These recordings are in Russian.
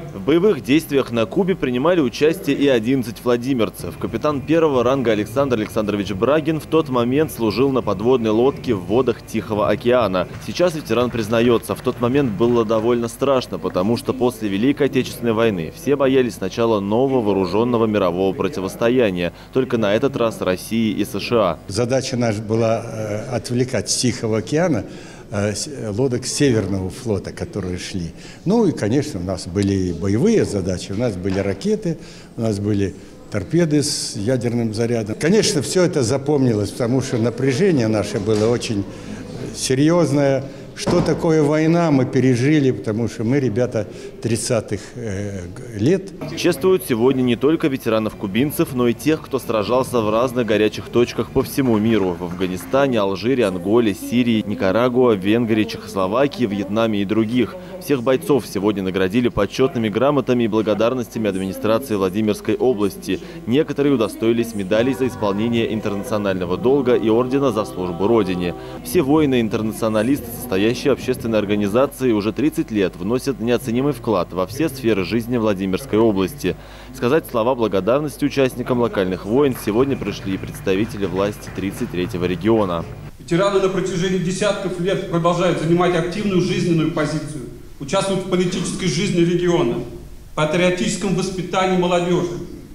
В боевых действиях на Кубе принимали участие и 11 владимирцев. Капитан первого ранга Александр Александрович Брагин в тот момент служил на подводной лодке в водах Тихого океана. Сейчас ветеран признается, в тот момент было довольно страшно, потому что после Великой Отечественной войны все боялись начала нового вооруженного мирового противостояния, только на этот раз России и США. Задача наша была отвлекать с Тихого океана лодок Северного флота, которые шли. Ну и, конечно, у нас были боевые задачи, у нас были ракеты, у нас были торпеды с ядерным зарядом. Конечно, все это запомнилось, потому что напряжение наше было очень серьезное. Что такое война, мы пережили, потому что мы, ребята, 30-х лет. Чествуют сегодня не только ветеранов-кубинцев, но и тех, кто сражался в разных горячих точках по всему миру. В Афганистане, Алжире, Анголе, Сирии, Никарагуа, Венгрии, Чехословакии, Вьетнаме и других. Всех бойцов сегодня наградили почетными грамотами и благодарностями администрации Владимирской области. Некоторые удостоились медалей за исполнение интернационального долга и ордена за службу Родине. Все воины-интернационалисты, состоящие в общественной организации, уже 30 лет вносят неоценимый вклад во все сферы жизни Владимирской области. Сказать слова благодарности участникам локальных войн сегодня пришли и представители власти 33-го региона. Ветераны на протяжении десятков лет продолжают занимать активную жизненную позицию, участвуют в политической жизни региона, патриотическом воспитании молодежи.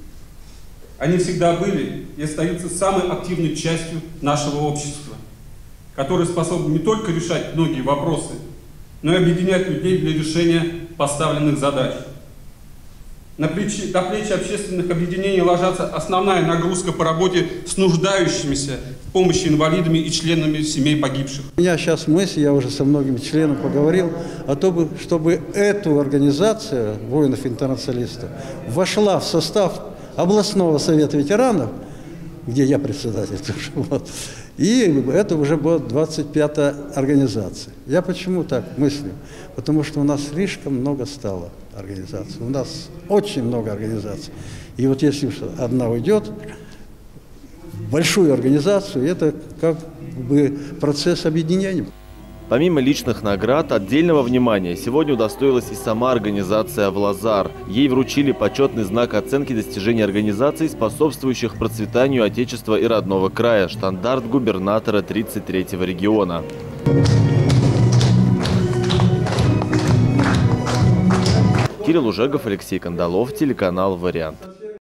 Они всегда были и остаются самой активной частью нашего общества, которые способны не только решать многие вопросы, но и объединять людей для решения поставленных задач. До плечи общественных объединений ложится основная нагрузка по работе с нуждающимися в помощи инвалидами и членами семей погибших. У меня сейчас мысль, я уже со многими членами поговорил, о том, чтобы эту организацию воинов-интернационалистов вошла в состав областного совета ветеранов, где я председатель тоже. Вот. И это уже будет 25-я организация. Я почему так мыслю? Потому что у нас слишком много стало организаций. У нас очень много организаций. И вот если одна уйдет в большую организацию, это как бы процесс объединения. Помимо личных наград, отдельного внимания сегодня удостоилась и сама организация «Влазар». Ей вручили почетный знак оценки достижений организаций, способствующих процветанию Отечества и родного края, штандарт губернатора 33-го региона. Кирилл Ужегов, Алексей Кандалов, телеканал «Вариант».